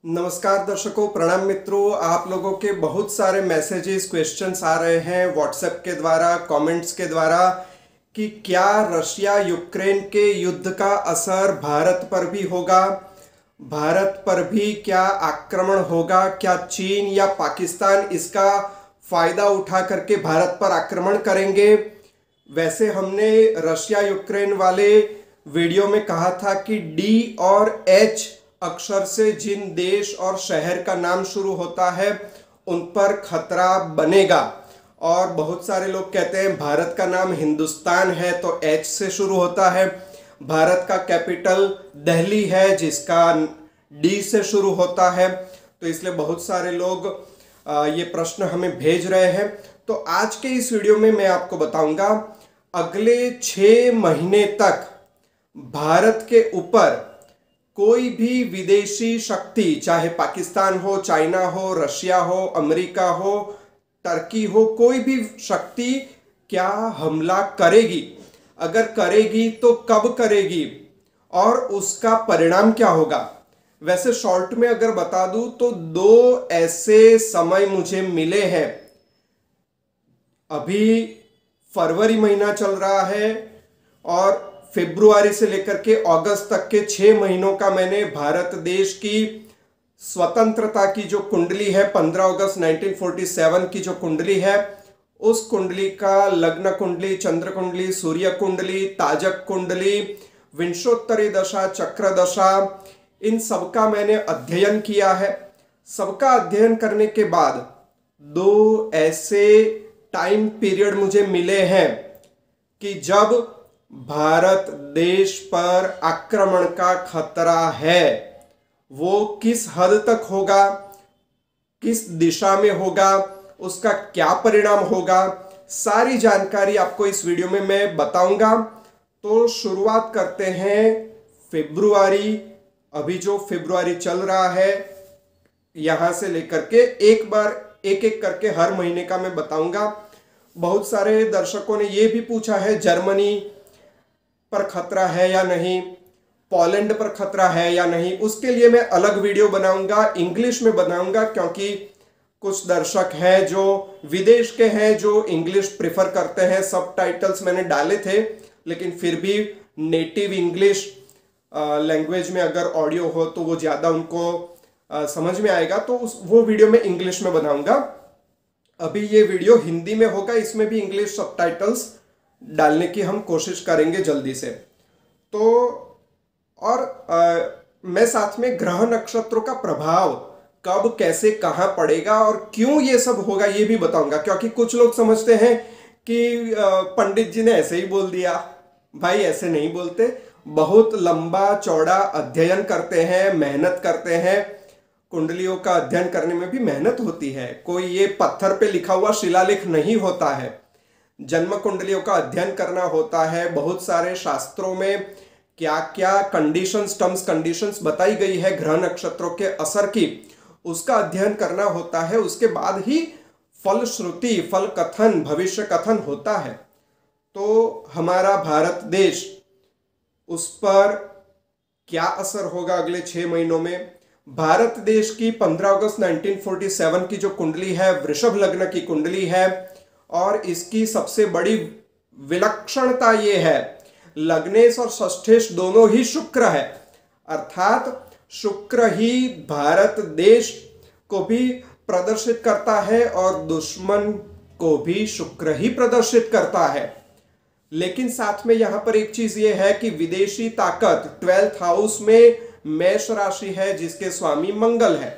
नमस्कार दर्शकों, प्रणाम मित्रों। आप लोगों के बहुत सारे मैसेजेस, क्वेश्चंस आ रहे हैं व्हाट्सएप के द्वारा, कमेंट्स के द्वारा कि क्या रशिया यूक्रेन के युद्ध का असर भारत पर भी होगा, भारत पर भी क्या आक्रमण होगा, क्या चीन या पाकिस्तान इसका फायदा उठा करके भारत पर आक्रमण करेंगे। वैसे हमने रशिया यूक्रेन वाले वीडियो में कहा था कि डी और एच अक्षर से जिन देश और शहर का नाम शुरू होता है उन पर खतरा बनेगा। और बहुत सारे लोग कहते हैं भारत का नाम हिंदुस्तान है तो एच से शुरू होता है, भारत का कैपिटल दिल्ली है जिसका डी से शुरू होता है। तो इसलिए बहुत सारे लोग ये प्रश्न हमें भेज रहे हैं। तो आज के इस वीडियो में मैं आपको बताऊंगा अगले 6 महीने तक भारत के ऊपर कोई भी विदेशी शक्ति, चाहे पाकिस्तान हो, चाइना हो, रशिया हो, अमेरिका हो, टर्की हो, कोई भी शक्ति क्या हमला करेगी, अगर करेगी तो कब करेगी और उसका परिणाम क्या होगा। वैसे शॉर्ट में अगर बता दूं तो 2 ऐसे समय मुझे मिले हैं। अभी फरवरी महीना चल रहा है और फरवरी से लेकर के अगस्त तक के 6 महीनों का मैंने भारत देश की स्वतंत्रता की जो कुंडली है, 15 अगस्त 1947 की जो कुंडली है, उस कुंडली का लग्न कुंडली, चंद्र कुंडली, सूर्य कुंडली, ताजक कुंडली, विंशोत्तरी दशा, चक्र दशा, इन सबका मैंने अध्ययन किया है। सबका अध्ययन करने के बाद 2 ऐसे टाइम पीरियड मुझे मिले हैं कि जब भारत देश पर आक्रमण का खतरा है। वो किस हद तक होगा, किस दिशा में होगा, उसका क्या परिणाम होगा, सारी जानकारी आपको इस वीडियो में मैं बताऊंगा। तो शुरुआत करते हैं फरवरी। अभी जो फरवरी चल रहा है यहां से लेकर के एक बार एक एक करके हर महीने का मैं बताऊंगा। बहुत सारे दर्शकों ने यह भी पूछा है जर्मनी पर खतरा है या नहीं, पोलैंड पर खतरा है या नहीं। उसके लिए मैं अलग वीडियो बनाऊंगा, इंग्लिश में बनाऊंगा, क्योंकि कुछ दर्शक हैं जो विदेश के हैं जो इंग्लिश प्रेफर करते हैं। सबटाइटल्स मैंने डाले थे लेकिन फिर भी नेटिव इंग्लिश लैंग्वेज में अगर ऑडियो हो तो वो ज़्यादा उनको समझ में आएगा, तो वो वीडियो मैं इंग्लिश में बनाऊंगा। अभी ये वीडियो हिंदी में होगा, इसमें भी इंग्लिश सबटाइटल्स डालने की हम कोशिश करेंगे जल्दी से। तो मैं साथ में ग्रह नक्षत्रों का प्रभाव कब, कैसे, कहां पड़ेगा और क्यों ये सब होगा ये भी बताऊंगा। क्योंकि कुछ लोग समझते हैं कि पंडित जी ने ऐसे ही बोल दिया। भाई ऐसे नहीं बोलते, बहुत लंबा चौड़ा अध्ययन करते हैं, मेहनत करते हैं। कुंडलियों का अध्ययन करने में भी मेहनत होती है, कोई ये पत्थर पे लिखा हुआ शिलालेख नहीं होता है। जन्म कुंडलियों का अध्ययन करना होता है। बहुत सारे शास्त्रों में क्या क्या कंडीशंस, टर्म्स कंडीशंस बताई गई है ग्रह नक्षत्रों के असर की, उसका अध्ययन करना होता है। उसके बाद ही फलश्रुति, फल कथन, भविष्य कथन होता है। तो हमारा भारत देश, उस पर क्या असर होगा अगले 6 महीनों में। भारत देश की 15 अगस्त 1947 की जो कुंडली है, वृषभ लग्न की कुंडली है और इसकी सबसे बड़ी विलक्षणता यह है, लग्नेश और षष्ठेश दोनों ही शुक्र है। अर्थात शुक्र ही भारत देश को भी प्रदर्शित करता है और दुश्मन को भी शुक्र ही प्रदर्शित करता है। लेकिन साथ में यहां पर एक चीज यह है कि विदेशी ताकत 12th हाउस में मेष राशि है जिसके स्वामी मंगल है।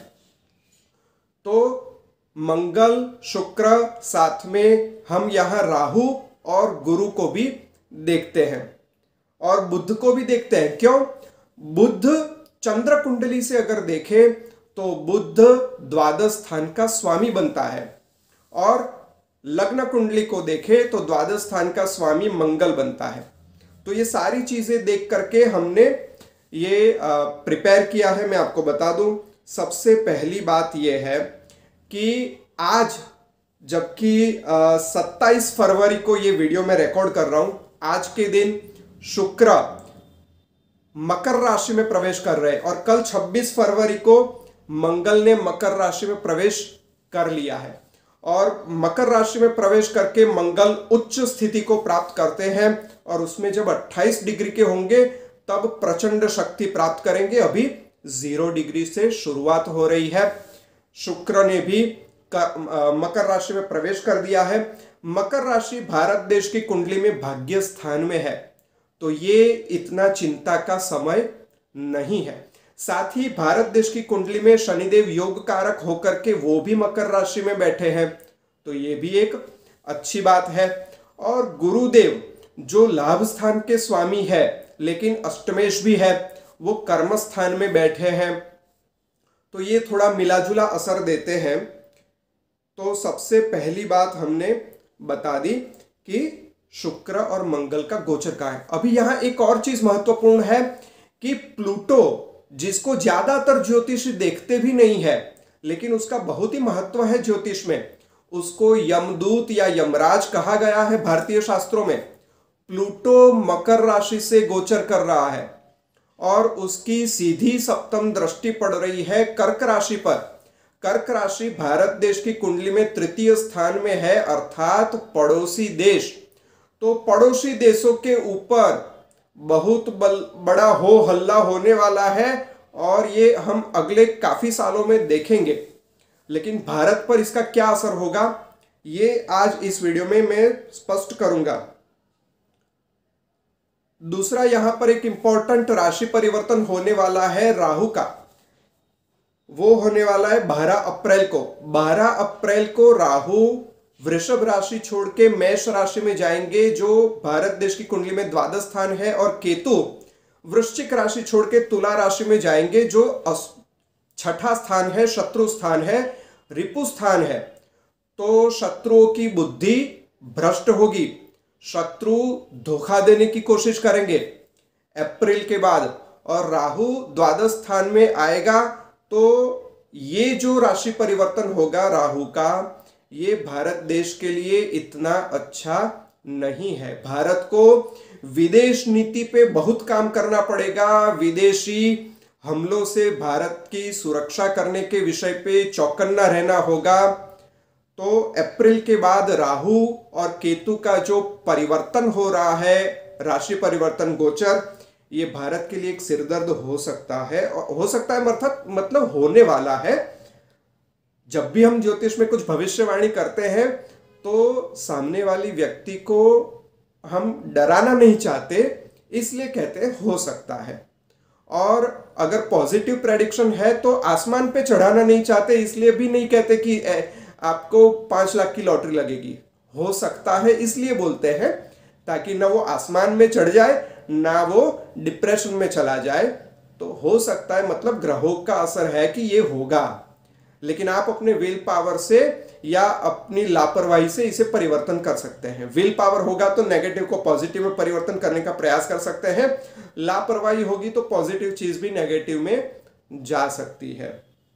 तो मंगल, शुक्र, साथ में हम यहां राहु और गुरु को भी देखते हैं और बुध को भी देखते हैं। क्यों? बुध चंद्र कुंडली से अगर देखें तो बुध द्वादश स्थान का स्वामी बनता है और लग्न कुंडली को देखें तो द्वादश स्थान का स्वामी मंगल बनता है। तो ये सारी चीजें देख करके हमने ये प्रिपेयर किया है। मैं आपको बता दूं, सबसे पहली बात यह है कि आज, जबकि 27 फरवरी को ये वीडियो मैं रिकॉर्ड कर रहा हूं, आज के दिन शुक्र मकर राशि में प्रवेश कर रहे हैं और कल 26 फरवरी को मंगल ने मकर राशि में प्रवेश कर लिया है और मकर राशि में प्रवेश करके मंगल उच्च स्थिति को प्राप्त करते हैं और उसमें जब 28 डिग्री के होंगे तब प्रचंड शक्ति प्राप्त करेंगे। अभी 0 डिग्री से शुरुआत हो रही है। शुक्र ने भी मकर राशि में प्रवेश कर दिया है। मकर राशि भारत देश की कुंडली में भाग्य स्थान में है, तो ये इतना चिंता का समय नहीं है। साथ ही भारत देश की कुंडली में शनिदेव योग कारक होकर के वो भी मकर राशि में बैठे हैं, तो ये भी एक अच्छी बात है। और गुरुदेव जो लाभ स्थान के स्वामी है लेकिन अष्टमेश भी है, वो कर्म स्थान में बैठे हैं, तो ये थोड़ा मिला जुला असर देते हैं। तो सबसे पहली बात हमने बता दी कि शुक्र और मंगल का गोचर का है। अभी यहां एक और चीज महत्वपूर्ण है कि प्लूटो, जिसको ज्यादातर ज्योतिषी देखते भी नहीं है लेकिन उसका बहुत ही महत्व है ज्योतिष में, उसको यमदूत या यमराज कहा गया है भारतीय शास्त्रों में। प्लूटो मकर राशि से गोचर कर रहा है और उसकी सीधी सप्तम दृष्टि पड़ रही है कर्क राशि पर। कर्क राशि भारत देश की कुंडली में तृतीय स्थान में है, अर्थात पड़ोसी देश। तो पड़ोसी देशों के ऊपर बहुत बड़ा हो हल्ला होने वाला है और ये हम अगले काफी सालों में देखेंगे। लेकिन भारत पर इसका क्या असर होगा, ये आज इस वीडियो में मैं स्पष्ट करूंगा। दूसरा, यहां पर एक इंपॉर्टेंट राशि परिवर्तन होने वाला है राहु का। वो होने वाला है 12 अप्रैल को। 12 अप्रैल को राहु वृषभ राशि छोड़ के मेष राशि में जाएंगे, जो भारत देश की कुंडली में द्वादश स्थान है, और केतु वृश्चिक राशि छोड़ के तुला राशि में जाएंगे, जो छठा स्थान है, शत्रु स्थान है, रिपु स्थान है। तो शत्रुओं की बुद्धि भ्रष्ट होगी, शत्रु धोखा देने की कोशिश करेंगे अप्रैल के बाद, और राहु द्वादश स्थान में आएगा। तो ये जो राशि परिवर्तन होगा राहु का, ये भारत देश के लिए इतना अच्छा नहीं है। भारत को विदेश नीति पे बहुत काम करना पड़ेगा। विदेशी हमलों से भारत की सुरक्षा करने के विषय पे चौकन्ना रहना होगा। तो अप्रैल के बाद राहु और केतु का जो परिवर्तन हो रहा है, राशि परिवर्तन गोचर, ये भारत के लिए एक सिरदर्द हो सकता है मतलब होने वाला है। जब भी हम ज्योतिष में कुछ भविष्यवाणी करते हैं तो सामने वाली व्यक्ति को हम डराना नहीं चाहते, इसलिए कहते हैं हो सकता है। और अगर पॉजिटिव प्रेडिक्शन है तो आसमान पे चढ़ाना नहीं चाहते, इसलिए भी नहीं कहते कि आपको 5 लाख की लॉटरी लगेगी। हो सकता है इसलिए बोलते हैं ताकि ना वो आसमान में चढ़ जाए ना वो डिप्रेशन में चला जाए। तो हो सकता है मतलब ग्रहों का असर है कि ये होगा, लेकिन आप अपने विल पावर से या अपनी लापरवाही से इसे परिवर्तन कर सकते हैं। विल पावर होगा तो नेगेटिव को पॉजिटिव में परिवर्तन करने का प्रयास कर सकते हैं, लापरवाही होगी तो पॉजिटिव चीज भी नेगेटिव में जा सकती है।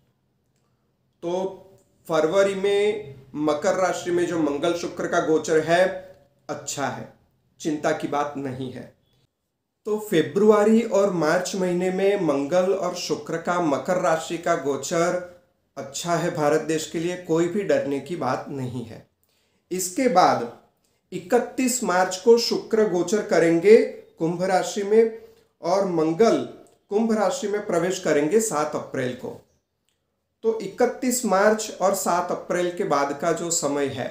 तो फरवरी में मकर राशि में जो मंगल शुक्र का गोचर है अच्छा है, चिंता की बात नहीं है। तो फरवरी और मार्च महीने में मंगल और शुक्र का मकर राशि का गोचर अच्छा है भारत देश के लिए, कोई भी डरने की बात नहीं है। इसके बाद 31 मार्च को शुक्र गोचर करेंगे कुंभ राशि में और मंगल कुंभ राशि में प्रवेश करेंगे 7 अप्रैल को। तो 31 मार्च और 7 अप्रैल के बाद का जो समय है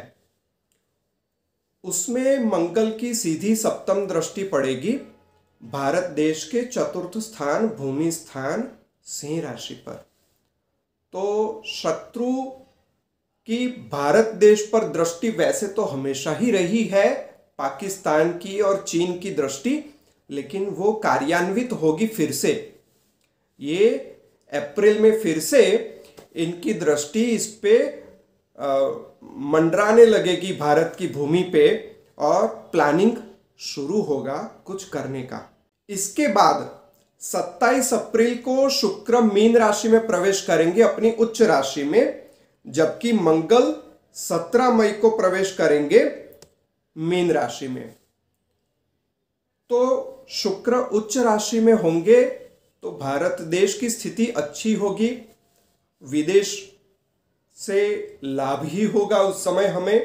उसमें मंगल की सीधी सप्तम दृष्टि पड़ेगी भारत देश के चतुर्थ स्थान भूमि स्थान सिंह राशि पर। तो शत्रु की भारत देश पर दृष्टि वैसे तो हमेशा ही रही है, पाकिस्तान की और चीन की दृष्टि, लेकिन वो कार्यान्वित होगी फिर से। ये अप्रैल में फिर से इनकी दृष्टि इस पे मंडराने लगेगी भारत की भूमि पे और प्लानिंग शुरू होगा कुछ करने का। इसके बाद 27 अप्रैल को शुक्र मीन राशि में प्रवेश करेंगे अपनी उच्च राशि में, जबकि मंगल 17 मई को प्रवेश करेंगे मीन राशि में। तो शुक्र उच्च राशि में होंगे तो भारत देश की स्थिति अच्छी होगी, विदेश से लाभ ही होगा उस समय हमें,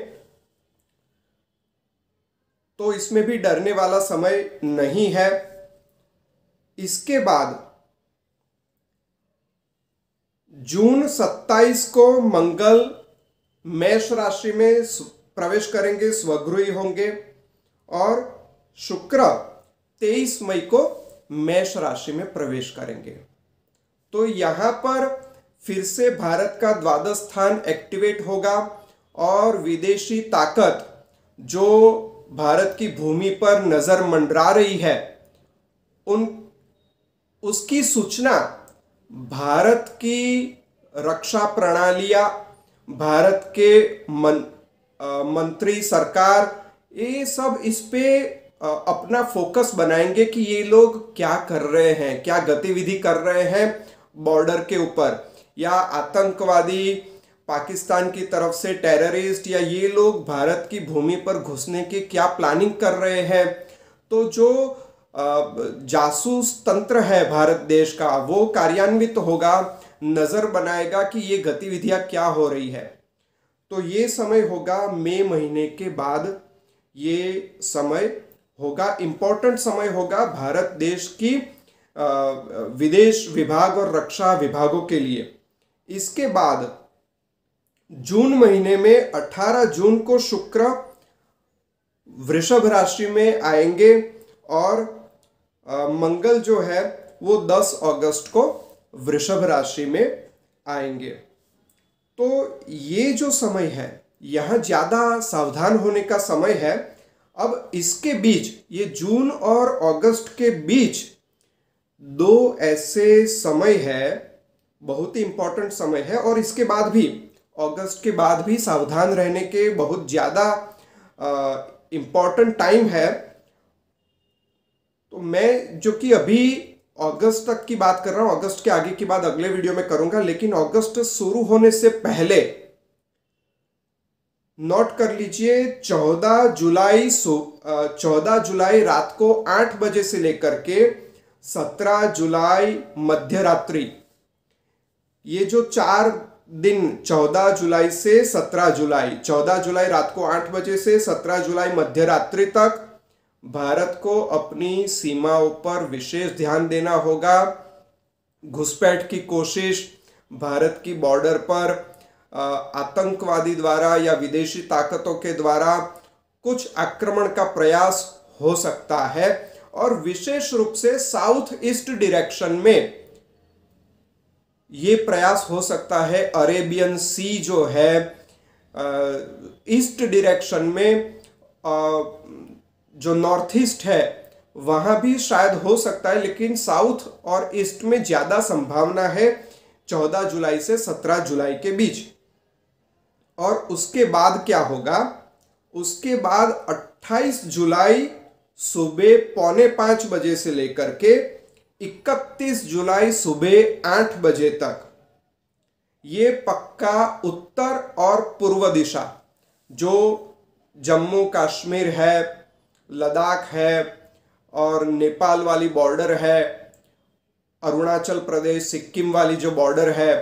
तो इसमें भी डरने वाला समय नहीं है। इसके बाद जून 27 को मंगल मेष राशि में प्रवेश करेंगे, स्वगृही होंगे, और शुक्र 23 मई को मेष राशि में प्रवेश करेंगे। तो यहां पर फिर से भारत का द्वादश स्थान एक्टिवेट होगा और विदेशी ताकत जो भारत की भूमि पर नजर मंडरा रही है उसकी सूचना भारत की रक्षा प्रणालियां, भारत के मंत्री, सरकार, ये सब इस पे अपना फोकस बनाएंगे कि ये लोग क्या कर रहे हैं, क्या गतिविधि कर रहे हैं बॉर्डर के ऊपर, या आतंकवादी, पाकिस्तान की तरफ से टेररिस्ट, या ये लोग भारत की भूमि पर घुसने की क्या प्लानिंग कर रहे हैं। तो जो जासूस तंत्र है भारत देश का, वो कार्यान्वित होगा, नजर बनाएगा कि ये गतिविधियां क्या हो रही है। तो ये समय होगा मई महीने के बाद, ये समय होगा, इंपॉर्टेंट समय होगा भारत देश की विदेश विभाग और रक्षा विभागों के लिए। इसके बाद जून महीने में 18 जून को शुक्र वृषभ राशि में आएंगे और मंगल जो है वो 10 अगस्त को वृषभ राशि में आएंगे। तो ये जो समय है यहाँ ज़्यादा सावधान होने का समय है। अब इसके बीच, ये जून और अगस्त के बीच दो ऐसे समय है, बहुत ही इंपॉर्टेंट समय है, और इसके बाद भी, अगस्त के बाद भी सावधान रहने के बहुत ज़्यादा इंपॉर्टेंट टाइम है। तो मैं जो कि अभी अगस्त तक की बात कर रहा हूं, अगस्त के आगे की बात अगले वीडियो में करूंगा, लेकिन अगस्त शुरू होने से पहले नोट कर लीजिए 14 जुलाई रात को 8 बजे से लेकर के 17 जुलाई मध्य रात्रि, ये जो 4 दिन 14 जुलाई से 17 जुलाई, 14 जुलाई रात को 8 बजे से 17 जुलाई मध्य रात्रि तक भारत को अपनी सीमाओं पर विशेष ध्यान देना होगा। घुसपैठ की कोशिश, भारत की बॉर्डर पर आतंकवादी द्वारा या विदेशी ताकतों के द्वारा कुछ आक्रमण का प्रयास हो सकता है, और विशेष रूप से साउथ ईस्ट डायरेक्शन में ये प्रयास हो सकता है। अरेबियन सी जो है, ईस्ट डायरेक्शन में, जो नॉर्थ ईस्ट है वहां भी शायद हो सकता है, लेकिन साउथ और ईस्ट में ज्यादा संभावना है 14 जुलाई से 17 जुलाई के बीच। और उसके बाद क्या होगा, उसके बाद 28 जुलाई सुबह 4:45 बजे से लेकर के 31 जुलाई सुबह 8 बजे तक ये पक्का उत्तर और पूर्व दिशा, जो जम्मू कश्मीर है, लद्दाख है और नेपाल वाली बॉर्डर है, अरुणाचल प्रदेश सिक्किम वाली जो बॉर्डर है,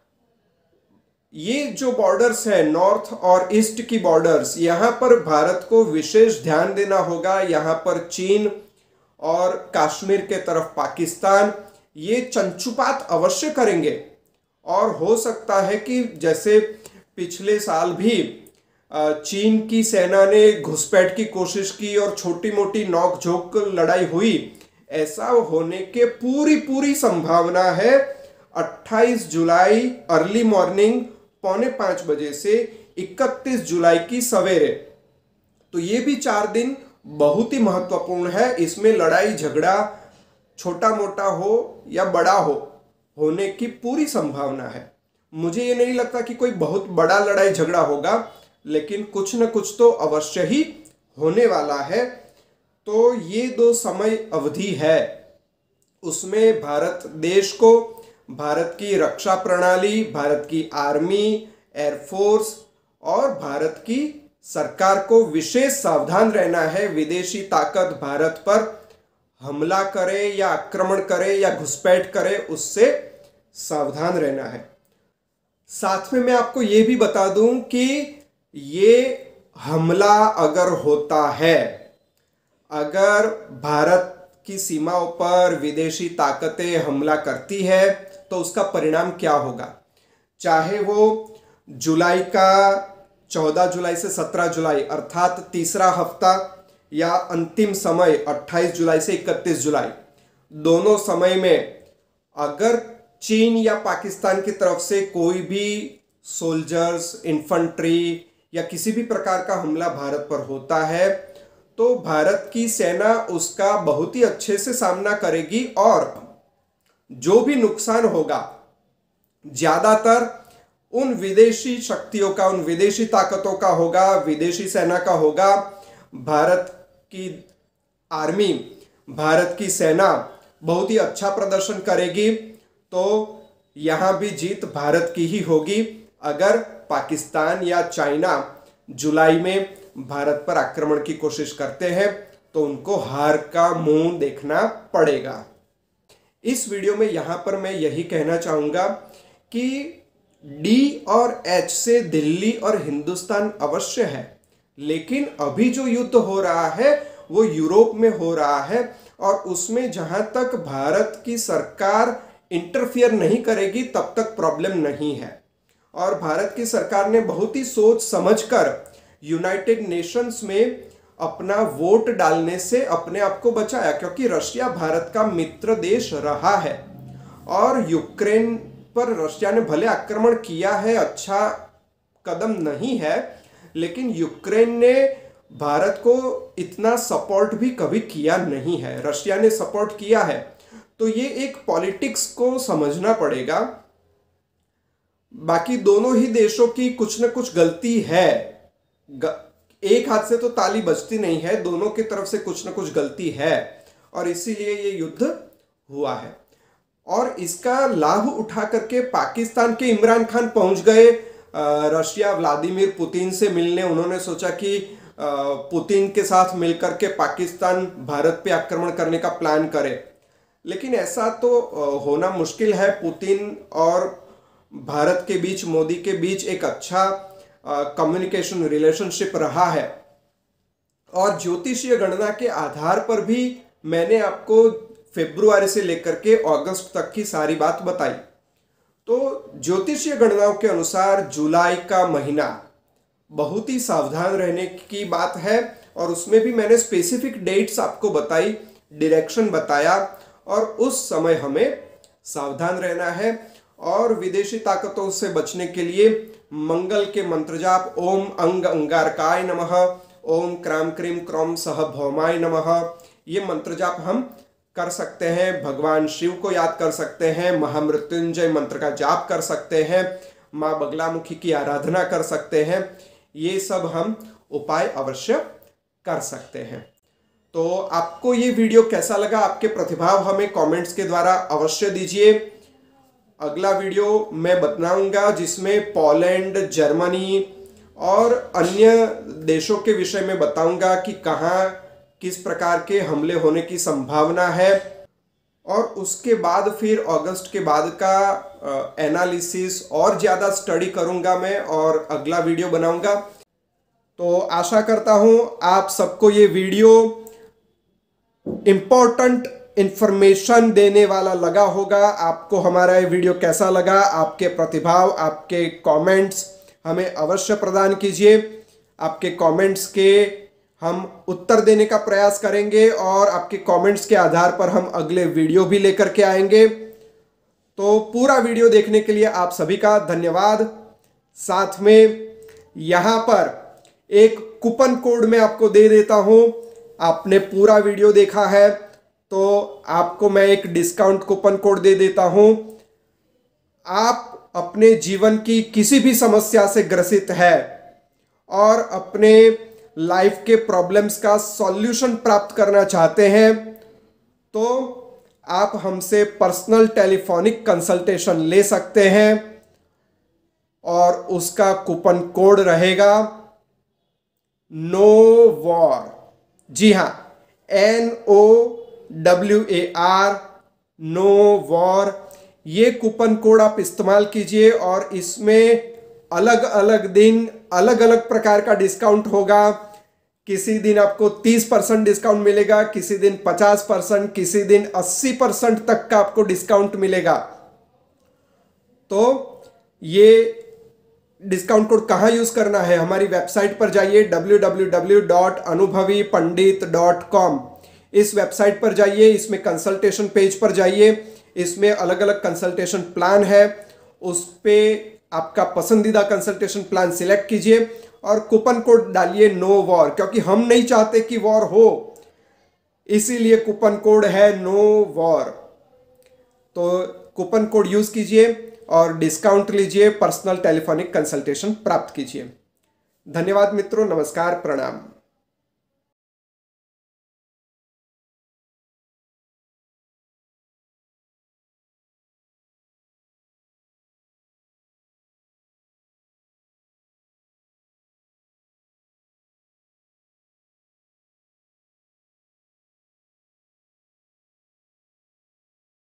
ये जो बॉर्डर्स है नॉर्थ और ईस्ट की बॉर्डर्स, यहाँ पर भारत को विशेष ध्यान देना होगा। यहाँ पर चीन और कश्मीर के तरफ पाकिस्तान ये चंचुपात अवश्य करेंगे, और हो सकता है कि जैसे पिछले साल भी चीन की सेना ने घुसपैठ की कोशिश की और छोटी मोटी नोक-झोंक लड़ाई हुई, ऐसा होने के पूरी संभावना है 28 जुलाई अर्ली मॉर्निंग 4:45 बजे से 31 जुलाई की सवेरे। तो ये भी 4 दिन बहुत ही महत्वपूर्ण है। इसमें लड़ाई झगड़ा छोटा मोटा हो या बड़ा होने की पूरी संभावना है। मुझे ये नहीं लगता कि कोई बहुत बड़ा लड़ाई झगड़ा होगा, लेकिन कुछ न कुछ तो अवश्य ही होने वाला है। तो ये 2 समय अवधि है, उसमें भारत देश को, भारत की रक्षा प्रणाली, भारत की आर्मी, एयरफोर्स और भारत की सरकार को विशेष सावधान रहना है। विदेशी ताकत भारत पर हमला करे या आक्रमण करे या घुसपैठ करे, उससे सावधान रहना है। साथ में मैं आपको ये भी बता दूं कि ये हमला अगर होता है, अगर भारत की सीमाओं पर विदेशी ताकतें हमला करती है तो उसका परिणाम क्या होगा। चाहे वो जुलाई का 14 जुलाई से 17 जुलाई अर्थात तीसरा हफ्ता, या अंतिम समय 28 जुलाई से 31 जुलाई, दोनों समय में अगर चीन या पाकिस्तान की तरफ से कोई भी सोल्जर्स, इन्फंट्री या किसी भी प्रकार का हमला भारत पर होता है तो भारत की सेना उसका बहुत ही अच्छे से सामना करेगी और जो भी नुकसान होगा ज्यादातर उन विदेशी शक्तियों का, उन विदेशी ताकतों का होगा, विदेशी सेना का होगा। भारत की आर्मी, भारत की सेना बहुत ही अच्छा प्रदर्शन करेगी तो यहां भी जीत भारत की ही होगी। अगर पाकिस्तान या चाइना जुलाई में भारत पर आक्रमण की कोशिश करते हैं तो उनको हार का मुंह देखना पड़ेगा। इस वीडियो में यहां पर मैं यही कहना चाहूंगा कि डी और एच से दिल्ली और हिंदुस्तान अवश्य है, लेकिन अभी जो युद्ध हो रहा है वो यूरोप में हो रहा है और उसमें जहां तक भारत की सरकार इंटरफियर नहीं करेगी तब तक प्रॉब्लम नहीं है। और भारत की सरकार ने बहुत ही सोच समझकर यूनाइटेड नेशंस में अपना वोट डालने से अपने आप को बचाया, क्योंकि रशिया भारत का मित्र देश रहा है और यूक्रेन पर रशिया ने भले आक्रमण किया है, अच्छा कदम नहीं है, लेकिन यूक्रेन ने भारत को इतना सपोर्ट भी कभी किया नहीं है। रशिया ने सपोर्ट किया है तो ये एक पॉलिटिक्स को समझना पड़ेगा। बाकी दोनों ही देशों की कुछ न कुछ गलती है, एक हाथ से तो ताली बजती नहीं है, दोनों की तरफ से कुछ न कुछ गलती है और इसीलिए ये युद्ध हुआ है। और इसका लाभ उठा करके पाकिस्तान के इमरान खान पहुंच गए रशिया व्लादिमीर पुतिन से मिलने। उन्होंने सोचा कि पुतिन के साथ मिलकर के पाकिस्तान भारत पे आक्रमण करने का प्लान करे, लेकिन ऐसा तो होना मुश्किल है। पुतिन और भारत के बीच, मोदी के बीच एक अच्छा कम्युनिकेशन रिलेशनशिप रहा है और ज्योतिषीय गणना के आधार पर भी मैंने आपको फरवरी से लेकर के अगस्त तक की सारी बात बताई। तो ज्योतिषीय गणनाओं के अनुसार जुलाई का महीना बहुत ही सावधान रहने की बात है और उसमें भी मैंने स्पेसिफिक डेट्स आपको बताई, डायरेक्शन बताया और उस समय हमें सावधान रहना है। और विदेशी ताकतों से बचने के लिए मंगल के मंत्र जाप ओम अंग अंगारकाय नमः, ओम क्राम क्रीम क्रौम सह भौमाय नमः, ये मंत्र जाप हम कर सकते हैं। भगवान शिव को याद कर सकते हैं, महामृत्युंजय मंत्र का जाप कर सकते हैं, माँ बगलामुखी की आराधना कर सकते हैं। ये सब हम उपाय अवश्य कर सकते हैं। तो आपको ये वीडियो कैसा लगा, आपके प्रतिभाव हमें कमेंट्स के द्वारा अवश्य दीजिए। अगला वीडियो मैं बताऊंगा जिसमें पोलैंड, जर्मनी और अन्य देशों के विषय में बताऊंगा कि कहाँ किस प्रकार के हमले होने की संभावना है और उसके बाद फिर अगस्त के बाद का एनालिसिस और ज़्यादा स्टडी करूंगा मैं और अगला वीडियो बनाऊंगा। तो आशा करता हूं आप सबको ये वीडियो इम्पोर्टेंट इंफॉर्मेशन देने वाला लगा होगा। आपको हमारा ये वीडियो कैसा लगा, आपके प्रतिभाव, आपके कमेंट्स हमें अवश्य प्रदान कीजिए। आपके कमेंट्स के हम उत्तर देने का प्रयास करेंगे और आपके कमेंट्स के आधार पर हम अगले वीडियो भी लेकर के आएंगे। तो पूरा वीडियो देखने के लिए आप सभी का धन्यवाद। साथ में यहाँ पर एक कूपन कोड मैं आपको दे देता हूँ। आपने पूरा वीडियो देखा है तो आपको मैं एक डिस्काउंट कूपन कोड दे देता हूँ। आप अपने जीवन की किसी भी समस्या से ग्रसित है और अपने लाइफ के प्रॉब्लम्स का सॉल्यूशन प्राप्त करना चाहते हैं तो आप हमसे पर्सनल टेलीफोनिक कंसल्टेशन ले सकते हैं और उसका कूपन कोड रहेगा नो वॉर। जी हाँ, NOWAR, नो वॉर। ये कूपन कोड आप इस्तेमाल कीजिए और इसमें अलग अलग दिन अलग अलग प्रकार का डिस्काउंट होगा। किसी दिन आपको 30% डिस्काउंट मिलेगा, किसी दिन 50%, किसी दिन 80% तक का आपको डिस्काउंट मिलेगा। तो ये डिस्काउंट कोड कहां यूज करना है, हमारी वेबसाइट पर जाइए www.anubhavipandit.com। इस वेबसाइट पर जाइए, इसमें कंसल्टेशन पेज पर जाइए, इसमें अलग अलग कंसल्टेशन प्लान है, उस पे आपका पसंदीदा कंसल्टेशन प्लान सिलेक्ट कीजिए और कूपन कोड डालिए नो वॉर, क्योंकि हम नहीं चाहते कि वॉर हो, इसीलिए कूपन कोड है नो वॉर। तो कूपन कोड यूज कीजिए और डिस्काउंट लीजिए, पर्सनल टेलीफोनिक कंसल्टेशन प्राप्त कीजिए। धन्यवाद मित्रों, नमस्कार, प्रणाम।